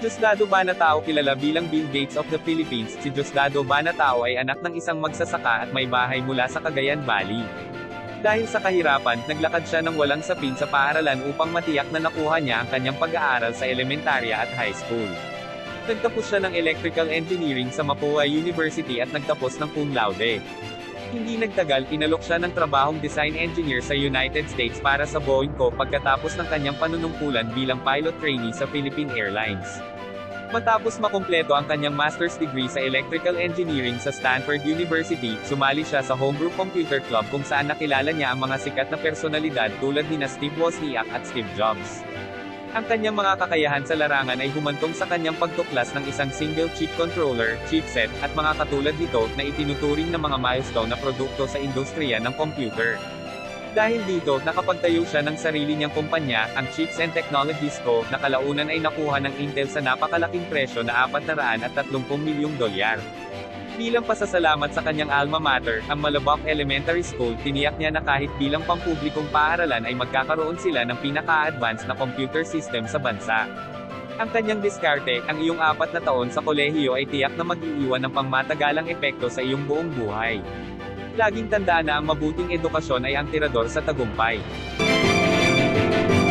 Diosdado Banatao, kilala bilang Bill Gates of the Philippines, si Diosdado Banatao ay anak ng isang magsasaka at may bahay mula sa Cagayan Valley. Dahil sa kahirapan, naglakad siya ng walang sapin sa paaralan upang matiyak na nakuha niya ang kanyang pag-aaral sa elementarya at high school. Nagtapos siya ng Electrical Engineering sa Mapua University at nagtapos ng cum laude. Hindi nagtagal, inalok siya ng trabahong design engineer sa United States para sa Boeing Co pagkatapos ng kanyang panunungkulan bilang pilot trainee sa Philippine Airlines. Matapos makumpleto ang kanyang master's degree sa electrical engineering sa Stanford University, sumali siya sa Homebrew Computer Club kung saan nakilala niya ang mga sikat na personalidad tulad nina Steve Wozniak at Steve Jobs. Ang kanyang mga kakayahan sa larangan ay humantong sa kanyang pagtuklas ng isang single chip controller, chipset, at mga katulad nito, na itinuturing na mga milestone na produkto sa industriya ng computer. Dahil dito, nakapagtayo siya ng sarili niyang kumpanya, ang Chips and Technologies Co, na kalaunan ay nakuha ng Intel sa napakalaking presyo na $430 milyong. Bilang pasasalamat sa kanyang alma mater, ang Malabak Elementary School, tiniyak niya na kahit bilang pampublikong paaralan ay magkakaroon sila ng pinaka-advanced na computer system sa bansa. Ang kanyang diskarte, ang iyong 4 na taon sa kolehiyo ay tiyak na mag-iiwan ng pangmatagalang epekto sa iyong buong buhay. Laging tandaan na ang mabuting edukasyon ay ang tirador sa tagumpay.